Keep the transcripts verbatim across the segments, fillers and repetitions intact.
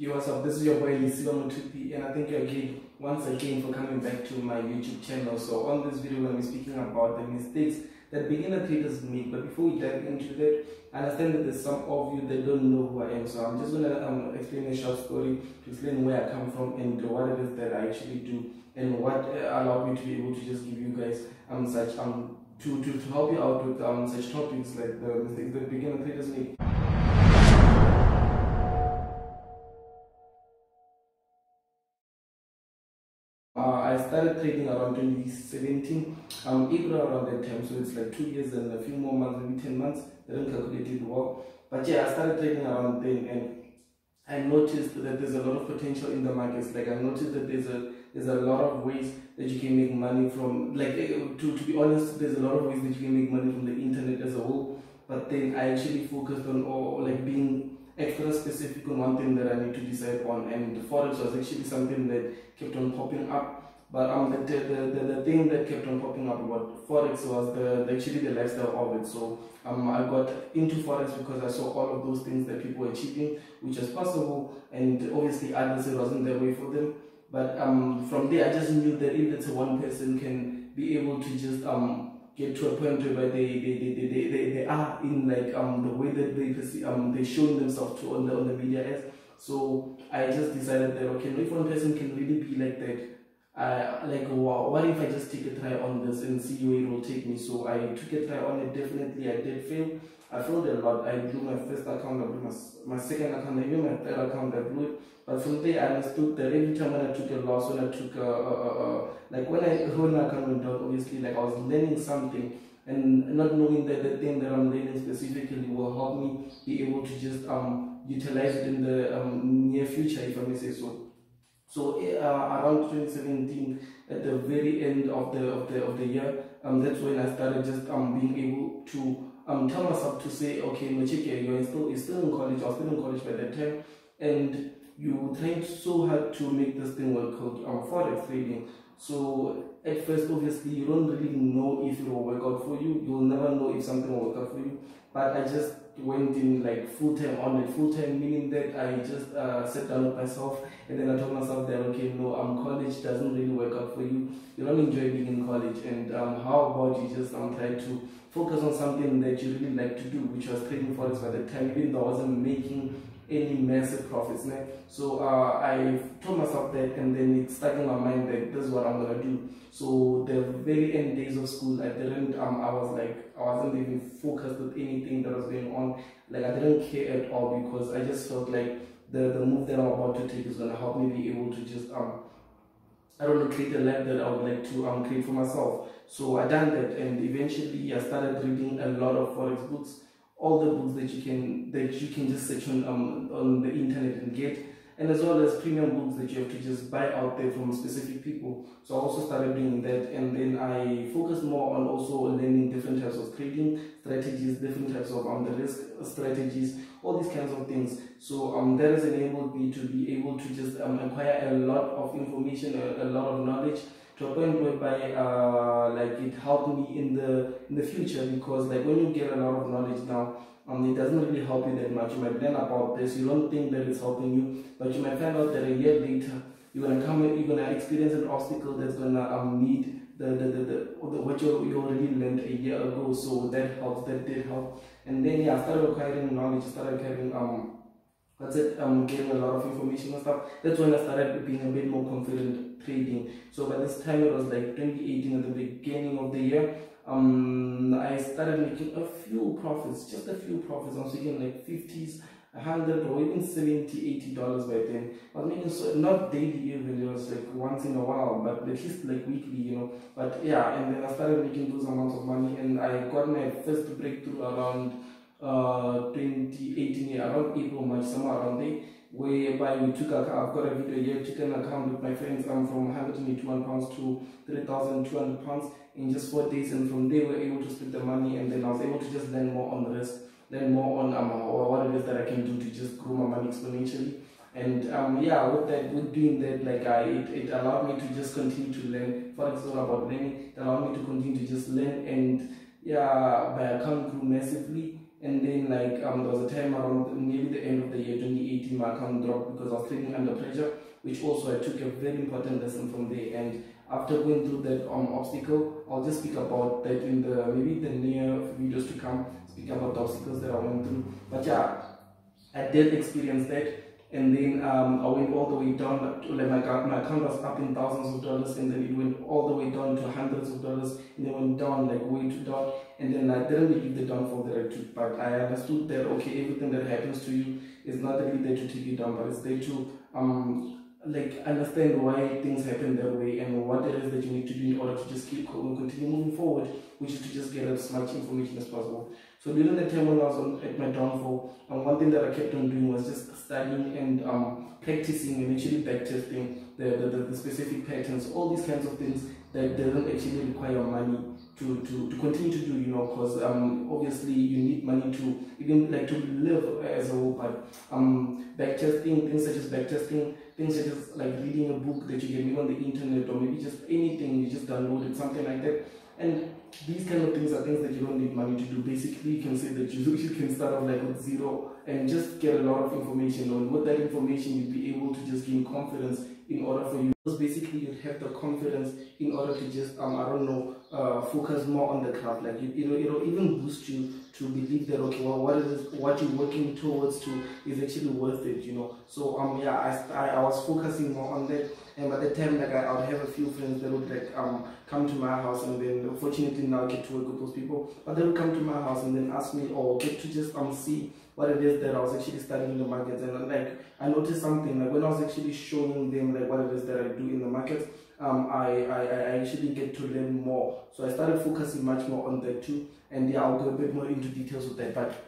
Yo, what's up? This is your boy Lisiwa Mutupi, and I thank you again, once again, for coming back to my YouTube channel. So on this video, we're going to be speaking about the mistakes that beginner traders make. But before we dive into that, I understand that there's some of you that don't know who I am. So I'm just going to um, explain a short story to explain where I come from and what it is that I actually do, and what uh, allowed me to be able to just give you guys um such um to to, to help you out with um such topics like the mistakes that beginner traders make. Uh, I started trading around twenty seventeen, um, April around that time, so it's like two years and a few more months, maybe ten months. I didn't calculate it well, but yeah, I started trading around then, and I noticed that there's a lot of potential in the markets. Like I noticed that there's a there's a lot of ways that you can make money from. Like to to be honest, there's a lot of ways that you can make money from the internet as a whole. But then I actually focused on or like being extra specific on one thing that I need to decide on, and the forex was actually something that kept on popping up. But um, the, the, the, the thing that kept on popping up about forex was the, the actually the lifestyle of it. So um, I got into forex because I saw all of those things that people were achieving, which was possible, and obviously others it wasn't their way for them. But um, from there I just knew that if let's say one person can be able to just um get to a point where they they, they, they, they, they, they are in like um the way that they perceive, um they showing themselves to on the on the media as. So I just decided that okay, if one person can really be like that, uh, like wow, what if I just take a try on this and see where it will take me. So I took a try on it. Definitely I did fail. I failed a lot. I blew my first account, I blew my, my second account, even my third account, I blew it. But from there I understood that every time when I took a loss, when I took a, a, a, a like when I when my account went down, obviously like I was learning something, and not knowing that the thing that I'm learning specifically will help me be able to just um utilize it in the um, near future, if I may say so. So uh, around twenty seventeen, at the very end of the of the of the year, um, that's when I started just um being able to um tell myself to say, okay, Machike, you're still you're still in college. I was still in college by that time, and you tried so hard to make this thing work called um, forex trading. So at first, obviously, you don't really know if it will work out for you. You'll never know if something will work out for you. But I just went in like full time on it. Full time meaning that I just uh, sat down with myself, and then I told myself that okay, no, um, college doesn't really work out for you. You don't enjoy being in college, and um, how about you just um, try to focus on something that you really like to do, which was trading forex by the time, even though I wasn't making any massive profits. Né? So uh, I told myself that, and then it stuck in my mind that this is what I'm gonna do. So the very end days of school, I didn't um I was like I wasn't even focused with anything that was going on. Like I didn't care at all, because I just felt like the the move that I'm about to take is gonna help me be able to just um I don't know, create a life that I would like to um create for myself. So I done that, and eventually I started reading a lot of forex books, all the books that you can that you can just search on um on the internet and get, and as well as premium books that you have to just buy out there from specific people. So I also started doing that, and then I focused more on also learning different types of trading strategies, different types of um the risk strategies, all these kinds of things. So um that has enabled me to be able to just um acquire a lot of information, a, a lot of knowledge, to a point whereby uh, like it helped me in the in the future, because like when you get a lot of knowledge now, um, it doesn't really help you that much. You might learn about this, you don't think that it's helping you, but you might find out that a year later you're gonna come in, you're gonna experience an obstacle that's gonna um, need the the, the, the, the what you, you already learned a year ago. So that helps, that did help. And then yeah, I started acquiring knowledge, started acquiring um that's it, um, getting a lot of information and stuff. That's when I started being a bit more confident trading. So by this time it was like twenty eighteen, at the beginning of the year, um, I started making a few profits, just a few profits. I was making like fifties, a hundred, or even seventy, eighty dollars by then. I was making so, not daily even, it was like once in a while, but at least like weekly, you know. But yeah, and then I started making those amounts of money, and I got my first breakthrough around uh twenty eighteen, yeah, around April, March, somewhere around there, whereby we took a, I've got a video here, took an account with my friends um, from one hundred eighty-one pounds to three thousand two hundred pounds in just four days, and from there we were able to split the money, and then I was able to just learn more on the risk, learn more on um, what it is that I can do to just grow my money exponentially. And um, yeah, with that, with doing that, like I, it, it allowed me to just continue to learn. For example, about learning, it allowed me to continue to just learn, and yeah, my account grew massively. And then like um, there was a time around nearly the end of the year twenty eighteen, my account dropped because I was trading under pressure, which also I took a very important lesson from there. And after going through that um, obstacle, I'll just speak about that in the maybe the near videos to come, speak about the obstacles that I went through. But yeah, I did experience that. And then um, I went all the way down to like my, my account was up in thousands of dollars, and then it went all the way down to hundreds of dollars, and then went down like way too down. And then I didn't believe the downfall that I took, but I understood that okay, everything that happens to you is not really there to take you down, but it's there to um like understand why things happen that way and what it is that you need to do in order to just keep going, continue moving forward, which is to just get as much information as possible. So during the time when I was on, at my downfall, um, one thing that I kept on doing was just studying and um, practicing and actually backtesting the, the, the, the specific patterns, all these kinds of things that doesn't actually require money to, to, to continue to do, you know, because um, obviously you need money to even like to live as a whole, but um, backtesting, things such as backtesting, things such as like reading a book that you get maybe on the internet or maybe just anything, you just download it, something like that. And these kind of things are things that you don't need money to do. Basically, you can say that you, you can start off like with zero and just get a lot of information. And with that information, you'll be able to just gain confidence in order for you. Because basically, you'd have the confidence in order to just, um, I don't know, uh, focus more on the craft. Like, you, you know, it'll even boost you to believe that, okay, well, what is what you're working towards to is actually worth it, you know. So, um, yeah, I, I, I was focusing more on that. And by the time, like, I, I would have a few friends that would, like, um, come to my house, and then, unfortunately, now I get to work with those people, but they would come to my house and then ask me, or get to just, um, see what it is that I was actually studying in the markets. And, like, I noticed something, like, when I was actually showing them, like, what it is that I do in the markets, um, I, I, I actually get to learn more. So I started focusing much more on that, too. And, yeah, I'll go a bit more into details with that, but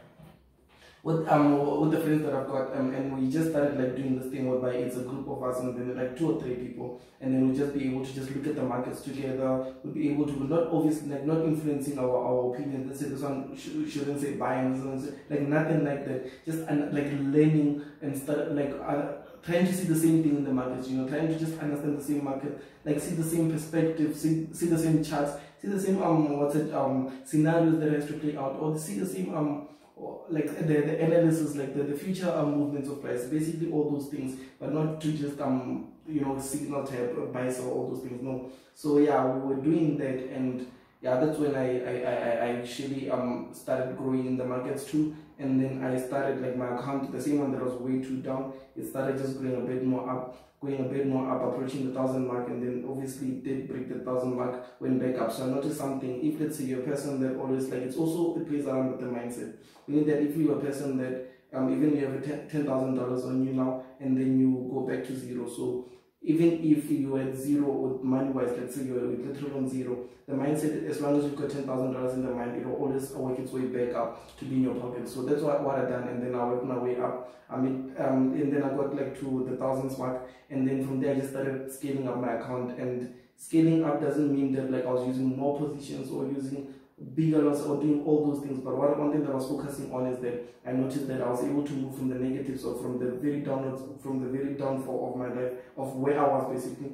with um with the friends that I've got, um, and we just started like doing this thing whereby it's a group of us, and then like two or three people, and then we'll just be able to just look at the markets together. We'll be able to, not obviously like not influencing our, our opinion. Let's say this one sh shouldn't say buying, this one say, like nothing like that. Just uh, like learning and start like uh, trying to see the same thing in the markets. You know, trying to just understand the same market, like see the same perspective, see see the same charts, see the same um what's it um scenarios that has to play out, or see the same um. like the, the analysis, like the, the future um, movements of price, basically all those things, but not to just um you know signal type buy sell, all those things. No. So yeah, we were doing that, and yeah, that's when I I, I, I actually um started growing in the markets too. And then I started like my account, the same one that was way too down, it started just going a bit more up, going a bit more up, approaching the thousand mark, and then obviously it did break the thousand mark, went back up. So I noticed something. If let's say you're a person that always like, it's also, it plays around with the mindset. Meaning that if you're a person that um even you have ten thousand dollars on you now, and then you go back to zero, so even if you had zero with money wise, let's say you're literally on zero, the mindset, as long as you've got ten thousand dollars in the mind, it will always work its way back up to be in your pocket. So that's what, what I done, and then I worked my way up. I mean, um, and then I got like to the thousands mark, and then from there I just started scaling up my account. And scaling up doesn't mean that like I was using more positions or using bigger loss or doing all those things, but what one thing that I was focusing on is that I noticed that I was able to move from the negatives, or from the very downwards, from the very downfall of my life, of where I was basically,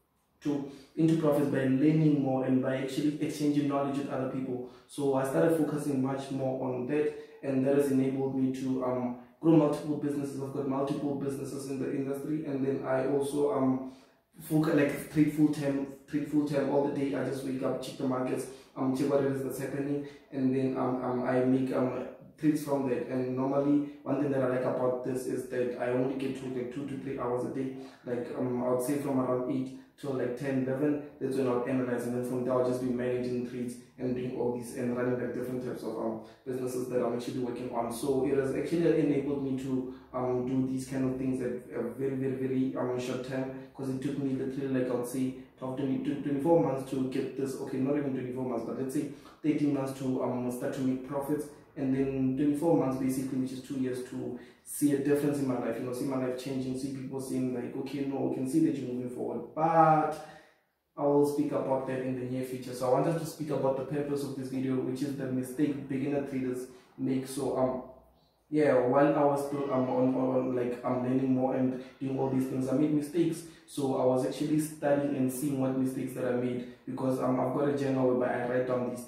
to into profits by learning more and by actually exchanging knowledge with other people. So I started focusing much more on that, and that has enabled me to um grow multiple businesses. I've got multiple businesses in the industry, and then I also um focus like trade full time, trade full time all the day. I just wake up, check the markets, um check what it is that's happening, and then um, um I make um trades from that. And normally one thing that I like about this is that I only get to like two to three hours a day. Like um I would say from around eight till like ten, eleven, that's when I'll analyze, and then from there I'll just be managing trades and doing all these and running like different types of um businesses that I'm actually working on. So it has actually enabled me to um do these kind of things at a very very very um short time, because it took me literally like I would say twenty-four months to get this. Okay, not even twenty-four months, but let's say thirteen months to um start to make profits, and then twenty-four months basically, which is two years, to see a difference in my life, you know, see my life changing, see people saying like, okay, no, we can see that you're moving forward. But I will speak about that in the near future. So I wanted to speak about the purpose of this video, which is the mistake beginner traders make. So um yeah, while I was still um, on, on like I'm learning more and doing all these things, I made mistakes. So I was actually studying and seeing what mistakes that I made, because um, I've got a journal whereby I write down these things.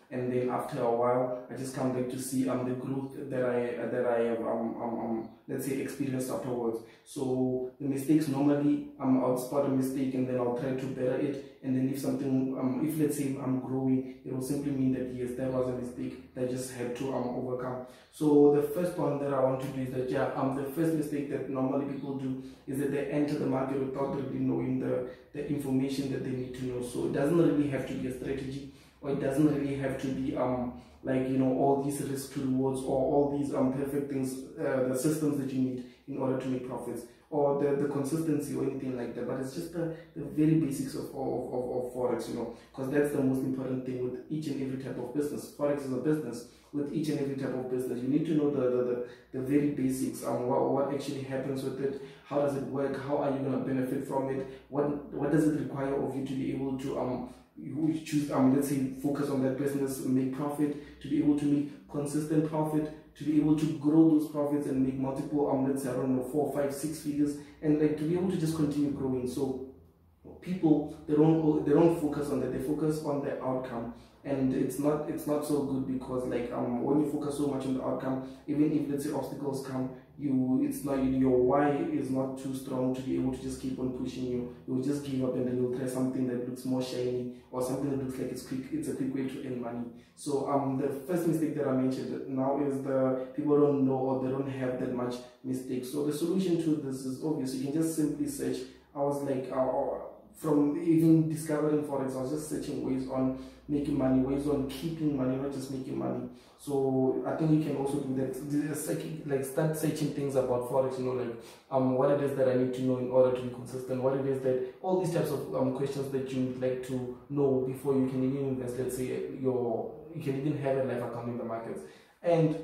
and then after a while I just come back to see um the growth that I that I have um, um, um let's say experienced afterwards. So the mistakes, normally um I'll spot a mistake and then I'll try to better it, and then if something um if let's say I'm growing, it will simply mean that yes, that was a mistake that I just had to um overcome. So the first point that I want to do is that yeah um the first mistake that normally people do is that they enter the market without really knowing the the information that they need to know. So it doesn't really have to be a strategy, or it doesn't really have to be um like you know all these risk to rewards or all these um perfect things, uh, the systems that you need in order to make profits, or the, the consistency or anything like that. But it's just the, the very basics of, of, of, of forex, you know, because that's the most important thing with each and every type of business. Forex is a business. With each and every type of business, you need to know the the, the, the very basics on um, what, what actually happens with it, how does it work, how are you going to benefit from it, what what does it require of you to be able to um you choose um let's say focus on that business, make profit, to be able to make consistent profit, to be able to grow those profits and make multiple um let's say I don't know four, five, six figures, and like to be able to just continue growing. So people, they don't they don't focus on that, they focus on the outcome, and it's not it's not so good, because like um when you focus so much on the outcome, even if let's say obstacles come, you it's not your why is not too strong to be able to just keep on pushing. You you'll just give up, and then you'll try something that looks more shiny, or something that looks like it's quick it's a quick way to earn money. So um the first mistake that I mentioned now is the people don't know, or they don't have that much mistake. So the solution to this is obvious. You can just simply search. I was like uh, from even discovering forex, I was just searching ways on making money, ways on keeping money, not just making money. So I think you can also do that, like start searching things about forex, you know, like um what it is that I need to know in order to be consistent, what it is that, all these types of um questions that you would like to know before you can even invest, let's say your you can even have a live account in the markets. And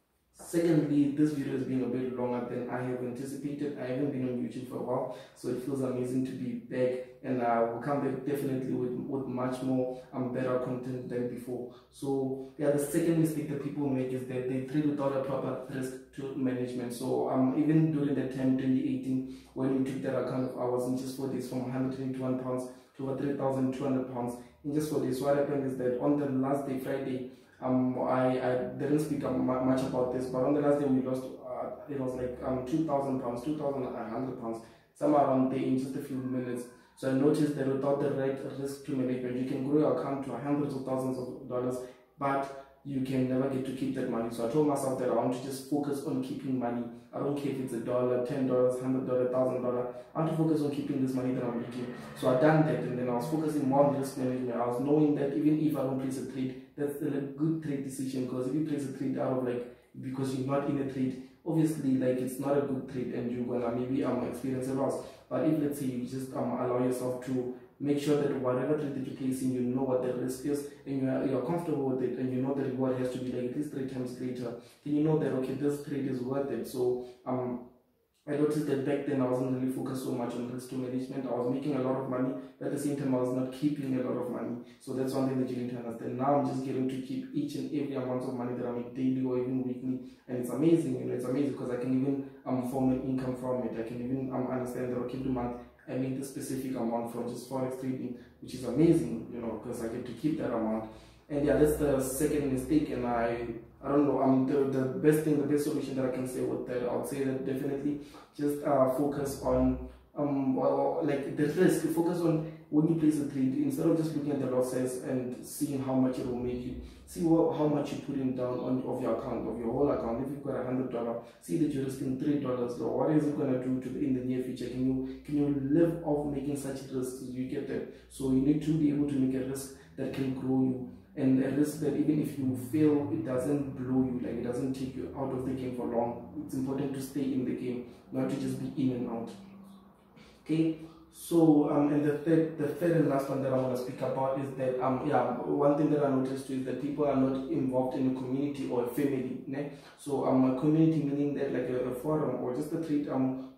secondly, this video has been a bit longer than I have anticipated. I haven't been on YouTube for a while, so it feels amazing to be back, and I will come back definitely with, with much more um, better content than before. So yeah, the second mistake that people make is that they trade without a proper risk to management. So um, even during the time twenty eighteen, when we took that account of ours in just four days from one hundred twenty-one pounds to over three thousand two hundred pounds in just four days, what happened is that on the last day, Friday, Um, I, I didn't speak um, much about this, but on the last day we lost, uh, it was like um, two thousand pounds, two thousand one hundred pounds, somewhere around there in just a few minutes. So I noticed that without the right risk to management, you can grow your account to hundreds of thousands of dollars, but you can never get to keep that money. So I told myself that I want to just focus on keeping money. I don't care if it's a dollar, ten dollars, hundred dollars, thousand dollars. I want to focus on keeping this money that I'm making. So I done that, and then I was focusing more on risk management. I was knowing that even if I don't place a trade, that's a good trade decision, because if you place a trade out of like because you're not in a trade, obviously like it's not a good trade, and you're gonna maybe um experience a loss. But if let's say you just um allow yourself to make sure that whatever trade that you're placing, you know what the risk is, and you are, you are comfortable with it, and you know the reward has to be like at least three times greater, then you know that okay, this trade is worth it. So um I noticed that back then I wasn't really focused so much on risk to management. I was making a lot of money, but at the same time I was not keeping a lot of money. So that's one thing that you need to understand. Now I'm just getting to keep each and every amount of money that I make daily or even weekly, and it's amazing. You know, it's amazing because I can even um form an income from it. I can even um understand that okay, every month I make this specific amount from just forex trading, which is amazing. You know, because I get to keep that amount. And yeah, that's the second mistake, and I I don't know, um, the, the best thing, the best solution that I can say with that, I would say that definitely just uh, focus on, um, or, or like the risk, focus on when you place a trade, instead of just looking at the losses and seeing how much it will make you, see what, how much you're putting down on of your account, of your whole account. If you've got a hundred dollars, see that you're risking three dollars, or what is it going to do to the, in the near future? Can you, can you live off making such risks? You get that? So you need to be able to make a risk that can grow you, and a risk that even if you fail, it doesn't blow you, like it doesn't take you out of the game for long. It's important to stay in the game, not to just be in and out. Okay, so um and the third the third and last one that I want to speak about is that um yeah one thing that I noticed too is that people are not involved in a community or a family, né? So um a community meaning that like a, a forum or just a trade um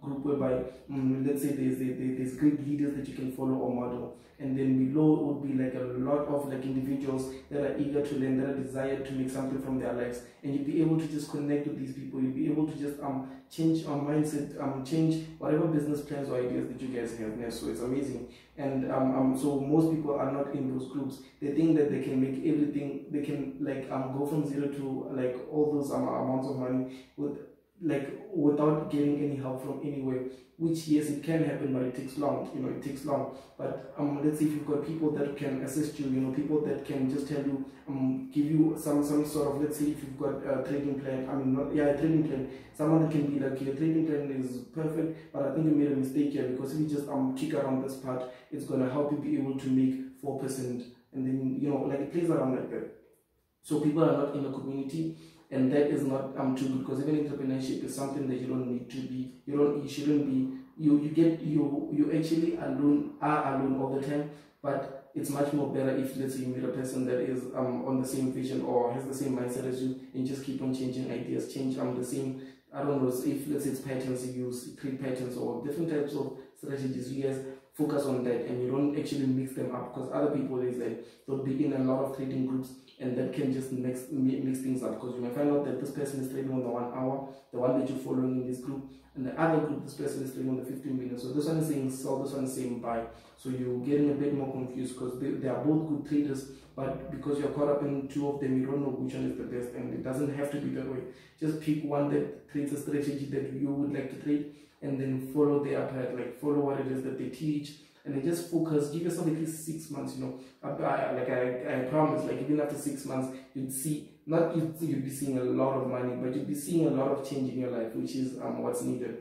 group whereby um, let's say there's there's great leaders that you can follow or model, and then below would be like a lot of like individuals that are eager to learn, that are desired to make something from their lives, and you'd be able to just connect with these people. You'd be able to just um change our mindset, um change whatever business plans or ideas that you guys have. Yeah, so it's amazing. And um, um so most people are not in those groups. They think that they can make everything, they can like um go from zero to like all those um, amounts of money with like without getting any help from anywhere, which yes, it can happen, but it takes long, you know, it takes long. But um let's say if you've got people that can assist you, you know, people that can just tell you, um give you some some sort of, let's say if you've got a trading plan, I mean not yeah a trading plan, someone that can be like, your trading plan is perfect, but I think you made a mistake here, because if you just um kick around this part, it's gonna help you be able to make four percent, and then you know, like it plays around like that. So people are not in a community, and that is not um too good, because even entrepreneurship is something that you don't need to be, you don't you shouldn't be, you you get you you actually alone are alone all the time. But it's much more better if, let's say, you meet a person that is um on the same vision or has the same mindset as you, and just keep on changing ideas, change um the same, I don't know, if let's say it's patterns you use, create patterns or different types of strategies, you guys focus on that, and you don't actually mix them up, because other people is that they'll be in a lot of trading groups, and that can just mix mix things up, because you may find out that this person is trading on the one hour, the one that you're following in this group, and the other group, this person is trading on the fifteen minutes. So this one is saying sell, this one is saying buy. So you're getting a bit more confused, because they, they are both good traders, but because you're caught up in two of them, you don't know which one is the best, and it doesn't have to be that way. Just pick one that trades a strategy that you would like to trade, and then follow their path, like follow what it is that they teach, and then just focus. Give yourself at least six months, you know. I, I, like I, I promise, like even after six months, you'd see, not you'd, you'd be seeing a lot of money, but you'd be seeing a lot of change in your life, which is um what's needed.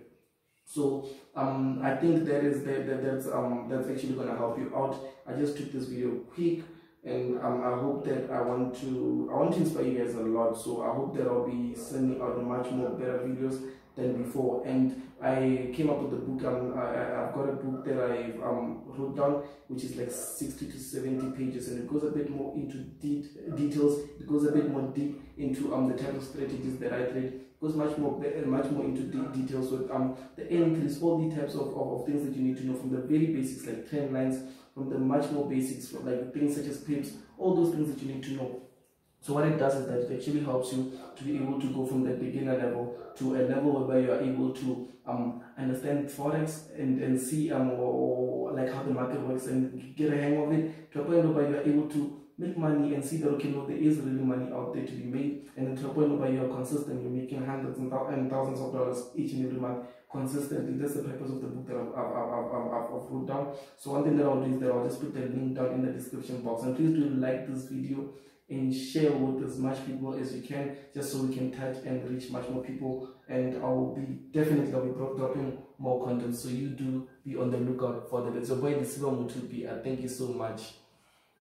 So um I think that is that, that that's um that's actually gonna help you out. I just took this video quick, and um I hope that I want to I want to inspire you guys a lot. So I hope that I'll be sending out much more better videos than before. And I came up with a book. Um, I, I've got a book that I um, wrote down, which is like sixty to seventy pages, and it goes a bit more into de details. It goes a bit more deep into um the type of strategies that I trade. It goes much more much more into de details. So um the entries, all the types of, of, of things that you need to know, from the very basics like trend lines, from the much more basics from like things such as pips, all those things that you need to know. So what it does is that it actually helps you to be able to go from that beginner level to a level whereby you are able to um, understand Forex and, and see um, or, or like how the market works, and get a hang of it, to a point whereby you are able to make money and see that, okay, no, there is really money out there to be made, and then to a point whereby you are consistent, you're making hundreds and thousands of dollars each and every month consistently. That's the purpose of the book that I've, I've, I've, I've, I've wrote down. So one thing that I'll do is that I'll just put the link down in the description box, and please do like this video and share with as much people as you can, just so we can touch and reach much more people. And I'll be definitely I'll be dropping more content, so you do be on the lookout for that. It's your boy Nisiba Mutupi. I thank you so much.